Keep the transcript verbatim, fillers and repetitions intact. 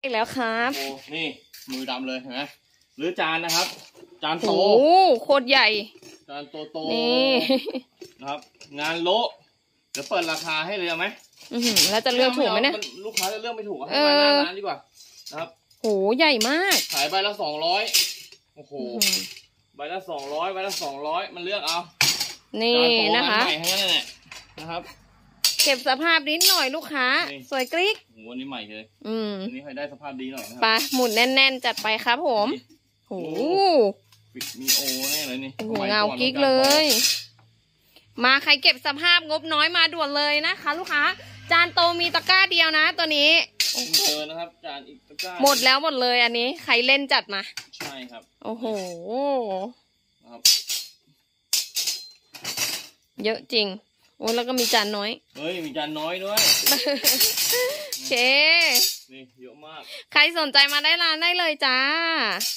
แล้วครับโอ้นี่มือดำเลยเห็นไหมหรือจานนะครับจานโตโอ้โคตรใหญ่จานโตโตนี่นะครับงานโละเดี๋ยวเปิดราคาให้เลยไหมอือแล้วจะเลือกถูกไหมเนี่ยลูกค้าจะเลือกไม่ถูกให้มาหน้าร้านดีกว่านะครับโหใหญ่มากขายใบละสองร้อยโอ้โหใบละสองร้อยใบละสองร้อยมันเลือกเอานี่นะคะใหม่ทั้งนั้นแหละนะครับเก็บสภาพนิดหน่อยลูกค้าสวยกริ๊กโหวันนี้ใหม่เลยอืมวันนี้ให้ได้สภาพดีหน่อยนะครับไปหมุนแน่นๆจัดไปครับผมโหปิดมีโอแน่เลยนี่โหเงากิ๊กเลยมาใครเก็บสภาพงบน้อยมาด่วนเลยนะคะลูกค้าจานโตมีตะกร้าเดียวนะตัวนี้เจอนะครับจานอีกตะกร้าหมดแล้วหมดเลยอันนี้ใครเล่นจัดมาใช่ครับโอ้โหครับเยอะจริงโอ้แล้วก็มีจานน้อยเฮ้ยมีจานน้อยด้วยโอเคนี่เยอะมากใครสนใจมาได้ร้านได้เลยจ้า